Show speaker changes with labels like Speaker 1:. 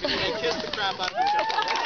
Speaker 1: and kiss the crap out of each other.